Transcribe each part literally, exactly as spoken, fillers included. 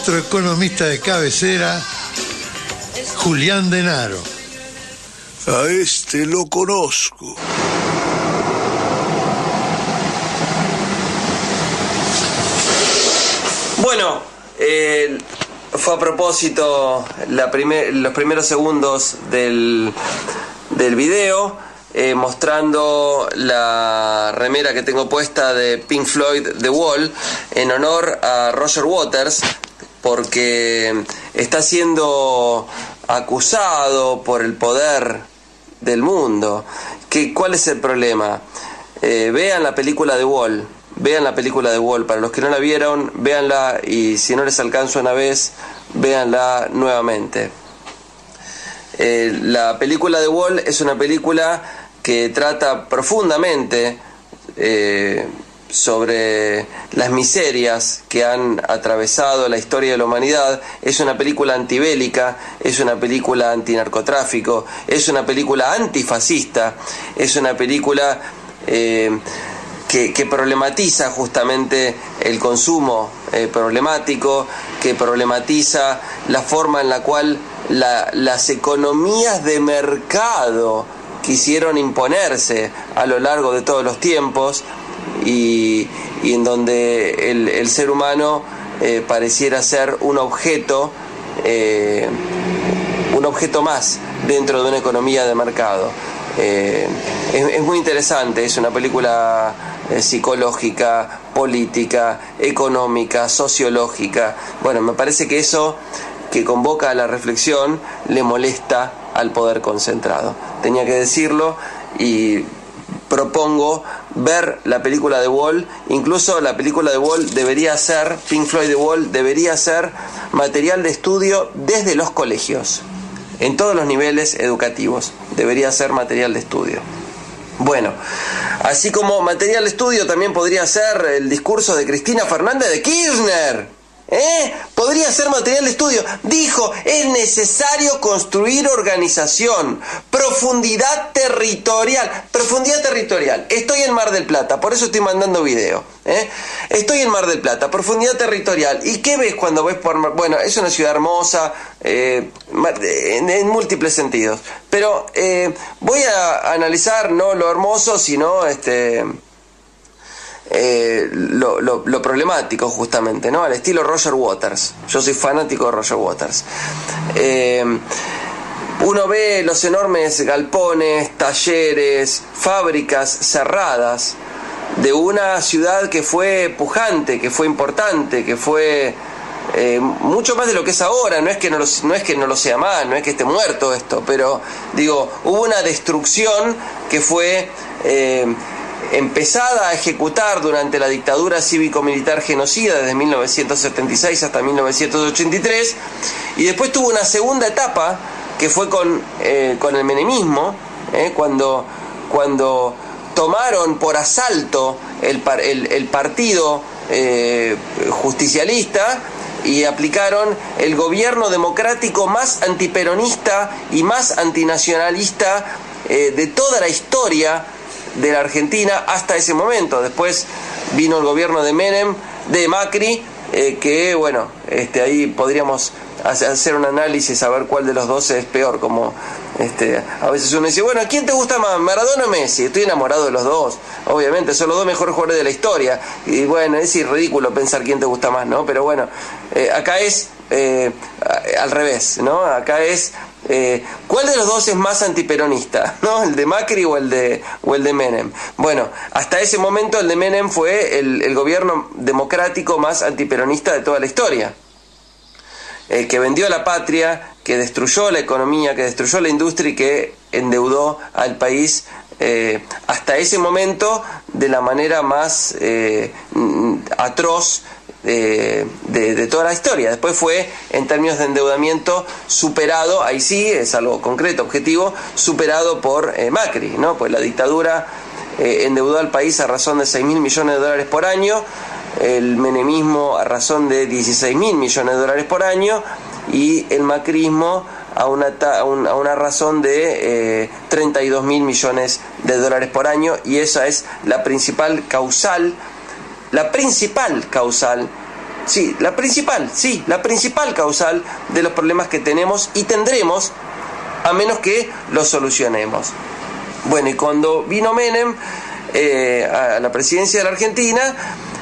nuestro economista de cabecera, Julián Denaro. A este lo conozco. Bueno, eh, fue a propósito la primer, los primeros segundos del, del video, eh, mostrando la remera que tengo puesta de Pink Floyd The Wall en honor a Roger Waters, porque está siendo acusado por el poder del mundo. ¿Qué, ¿Cuál es el problema? Eh, vean la película The Wall. Vean la película de Wall, para los que no la vieron, véanla, y si no les alcanza una vez, véanla nuevamente. Eh, la película de Wall es una película que trata profundamente eh, sobre las miserias que han atravesado la historia de la humanidad. Es una película antibélica, es una película antinarcotráfico, es una película antifascista, es una película eh, Que, que problematiza justamente el consumo eh, problemático, que problematiza la forma en la cual la, las economías de mercado quisieron imponerse a lo largo de todos los tiempos, y, y en donde el, el ser humano eh, pareciera ser un objeto, eh, un objeto más dentro de una economía de mercado. Eh, es, es muy interesante, es una película eh, psicológica, política, económica, sociológica. Bueno, me parece que eso que convoca a la reflexión le molesta al poder concentrado. Tenía que decirlo, y propongo ver la película de Wall. Incluso la película de Wall debería ser, Pink Floyd The Wall debería ser material de estudio desde los colegios. En todos los niveles educativos debería ser material de estudio. Bueno, así como material de estudio también podría ser el discurso de Cristina Fernández de Kirchner. ¿Eh? Podría ser material de estudio. Dijo, es necesario construir organización, profundidad territorial. Profundidad territorial. Estoy en Mar del Plata, por eso estoy mandando video. ¿eh? Estoy en Mar del Plata, profundidad territorial. ¿Y qué ves cuando ves por Mar? Bueno, es una ciudad hermosa, eh, en, en múltiples sentidos. Pero eh, voy a analizar no lo hermoso, sino este... Eh, lo, lo, lo problemático, justamente, ¿no? Al estilo Roger Waters. Yo soy fanático de Roger Waters. Eh, uno ve los enormes galpones, talleres, fábricas cerradas de una ciudad que fue pujante, que fue importante, que fue eh, mucho más de lo que es ahora. No es que no lo, no es que no lo sea más, no es que esté muerto esto, pero digo, hubo una destrucción que fue eh, empezada a ejecutar durante la dictadura cívico-militar genocida desde mil novecientos setenta y seis hasta mil novecientos ochenta y tres, y después tuvo una segunda etapa que fue con, eh, con el menemismo, eh, cuando, cuando tomaron por asalto el, el, el partido eh, justicialista y aplicaron el gobierno democrático más antiperonista y más antinacionalista eh, de toda la historia de la Argentina hasta ese momento. Después vino el gobierno de Menem, de Macri, eh, que bueno, este, ahí podríamos hacer un análisis a ver cuál de los dos es peor. Como este, a veces uno dice, bueno, ¿quién te gusta más, Maradona o Messi? Estoy enamorado de los dos, obviamente, son los dos mejores jugadores de la historia, y bueno, es ridículo pensar quién te gusta más, ¿no? Pero bueno, eh, acá es eh, al revés, ¿no? Acá es Eh, ¿cuál de los dos es más antiperonista? ¿No? ¿El de Macri o el de, o el de Menem? Bueno, hasta ese momento el de Menem fue el, el gobierno democrático más antiperonista de toda la historia. El que vendió la patria, que destruyó la economía, que destruyó la industria y que endeudó al país eh, hasta ese momento de la manera más eh, atroz De, de, de toda la historia. Después fue, en términos de endeudamiento, superado, ahí sí, es algo concreto, objetivo, superado por eh, Macri, ¿no? Pues la dictadura eh, endeudó al país a razón de seis mil millones de dólares por año, el menemismo a razón de dieciséis mil millones de dólares por año, y el macrismo a una, a un, a una razón de eh, treinta y dos mil millones de dólares por año, y esa es la principal causal La principal causal sí, la principal, sí, la principal causal de los problemas que tenemos y tendremos, a menos que los solucionemos. Bueno, y cuando vino Menem eh, a la presidencia de la Argentina,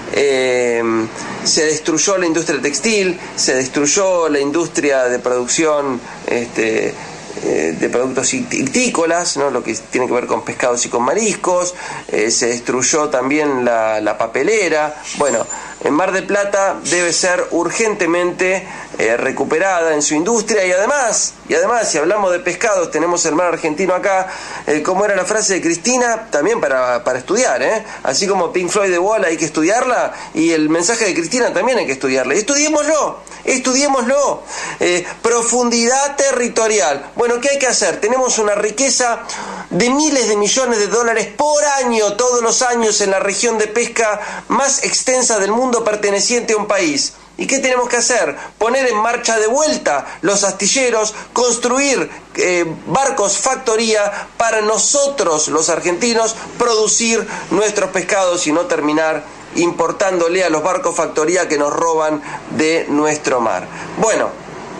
eh, se destruyó la industria textil, se destruyó la industria de producción este, eh, de productos ictícolas, ¿no? Lo que tiene que ver con pescados y con mariscos, eh, se destruyó también la, la papelera. Bueno, en Mar del Plata debe ser urgentemente eh, recuperada en su industria y además, y además, si hablamos de pescados, tenemos el mar argentino acá, eh, como era la frase de Cristina, también para, para estudiar, ¿eh? Así como Pink Floyd de Wall hay que estudiarla, y el mensaje de Cristina también hay que estudiarla. Estudiémoslo, estudiémoslo. Eh, profundidad territorial. Bueno, ¿qué hay que hacer? Tenemos una riqueza de miles de millones de dólares por año, todos los años, en la región de pesca más extensa del mundo perteneciente a un país. ¿Y qué tenemos que hacer? Poner en marcha de vuelta los astilleros, construir eh, barcos factoría para nosotros, los argentinos, producir nuestros pescados y no terminar importándole a los barcos factoría que nos roban de nuestro mar. Bueno,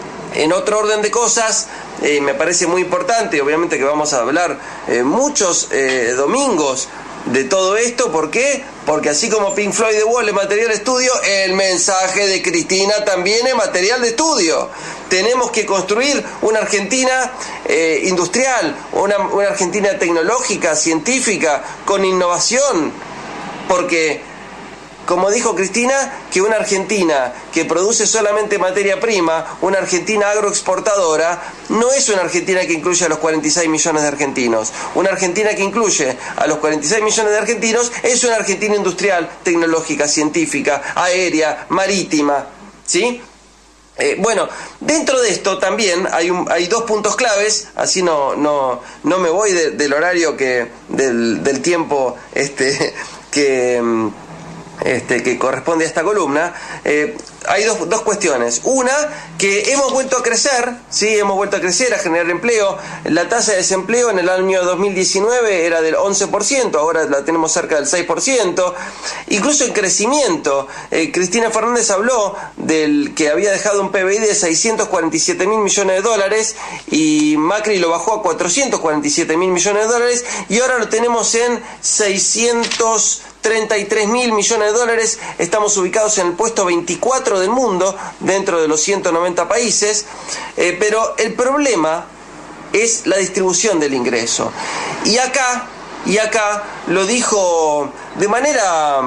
en otro orden de cosas, eh, me parece muy importante, obviamente que vamos a hablar eh, muchos eh, domingos de todo esto. ¿Por qué? Porque así como Pink Floyd de Wall es material de estudio, el mensaje de Cristina también es material de estudio. Tenemos que construir una Argentina eh, industrial, una, una Argentina tecnológica, científica, con innovación, porque como dijo Cristina, que una Argentina que produce solamente materia prima, una Argentina agroexportadora, no es una Argentina que incluye a los cuarenta y seis millones de argentinos. Una Argentina que incluye a los cuarenta y seis millones de argentinos es una Argentina industrial, tecnológica, científica, aérea, marítima, ¿sí? Eh, bueno, dentro de esto también hay, un, hay dos puntos claves, así no, no, no me voy de, del horario que, del, del tiempo este, que... Este, que corresponde a esta columna. eh, hay dos, dos cuestiones. Una, que hemos vuelto a crecer, sí, hemos vuelto a crecer, a generar empleo. La tasa de desempleo en el año dos mil diecinueve era del once por ciento, ahora la tenemos cerca del seis por ciento, incluso en crecimiento. eh, Cristina Fernández habló del que había dejado un P B I de seiscientos cuarenta y siete mil millones de dólares y Macri lo bajó a cuatrocientos cuarenta y siete mil millones de dólares y ahora lo tenemos en seiscientos treinta y tres mil millones de dólares. Estamos ubicados en el puesto veinticuatro del mundo dentro de los ciento noventa países, eh, pero el problema es la distribución del ingreso. Y acá, y acá lo dijo de manera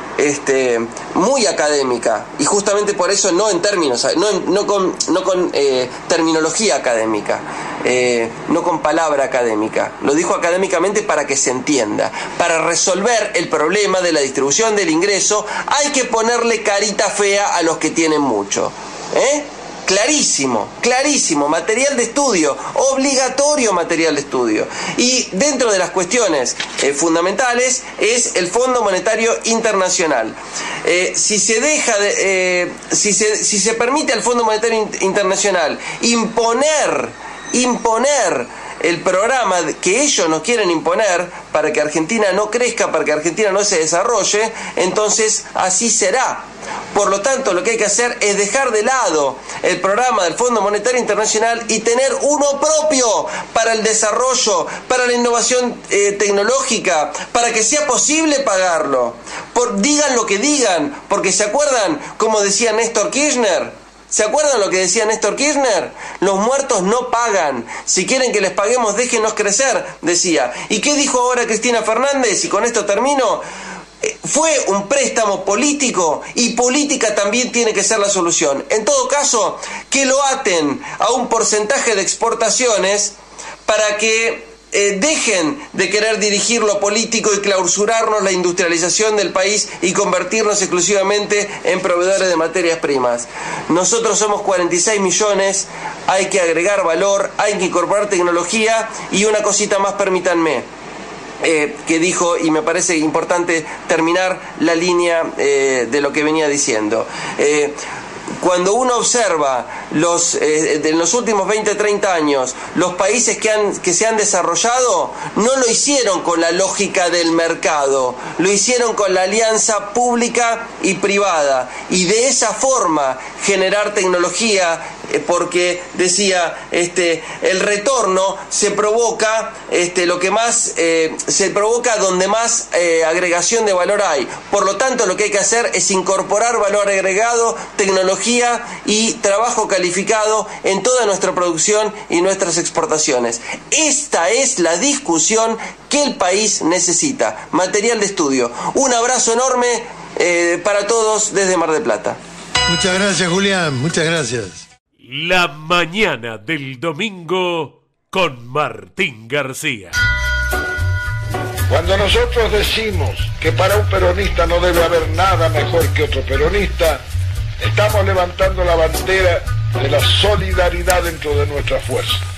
este, muy académica, y justamente por eso no en términos, no, no con, no con eh, terminología académica, eh, no con palabra académica, lo dijo académicamente para que se entienda. Para resolver el problema de la distribución del ingreso hay que ponerle carita fea a los que tienen mucho, ¿eh? Clarísimo, clarísimo, material de estudio, obligatorio material de estudio. Y dentro de las cuestiones eh, fundamentales es el Fondo Monetario Internacional. Eh, si se deja de, eh, si se, si se permite al Fondo Monetario Internacional imponer, imponer el programa que ellos nos quieren imponer para que Argentina no crezca, para que Argentina no se desarrolle, entonces así será. Por lo tanto, lo que hay que hacer es dejar de lado el programa del Fondo Monetario Internacional y tener uno propio para el desarrollo, para la innovación eh, tecnológica, para que sea posible pagarlo. Por, digan lo que digan, porque ¿se acuerdan como decía Néstor Kirchner? ¿Se acuerdan lo que decía Néstor Kirchner? Los muertos no pagan. Si quieren que les paguemos, déjenos crecer, decía. ¿Y qué dijo ahora Cristina Fernández? Y con esto termino. Fue un préstamo político y política también tiene que ser la solución. En todo caso, que lo aten a un porcentaje de exportaciones para que Eh, dejen de querer dirigir lo político y clausurarnos la industrialización del país y convertirnos exclusivamente en proveedores de materias primas. Nosotros somos cuarenta y seis millones, hay que agregar valor, hay que incorporar tecnología. Y una cosita más, permítanme, eh, que dijo, y me parece importante terminar la línea eh, de lo que venía diciendo. Eh, cuando uno observa los, eh, en los últimos veinte, treinta años, los países que, han, que se han desarrollado no lo hicieron con la lógica del mercado, lo hicieron con la alianza pública y privada, y de esa forma generar tecnología, eh, porque decía, este, el retorno se provoca, este, lo que más, eh, se provoca donde más eh, agregación de valor hay. Por lo tanto, lo que hay que hacer es incorporar valor agregado, tecnología y trabajo calificado en toda nuestra producción y nuestras exportaciones. Esta es la discusión que el país necesita. Material de estudio. Un abrazo enorme eh, para todos desde Mar del Plata. Muchas gracias, Julián. Muchas gracias. La mañana del domingo con Martín García. Cuando nosotros decimos que para un peronista no debe haber nada mejor que otro peronista, estamos levantando la bandera de la solidaridad dentro de nuestra fuerza.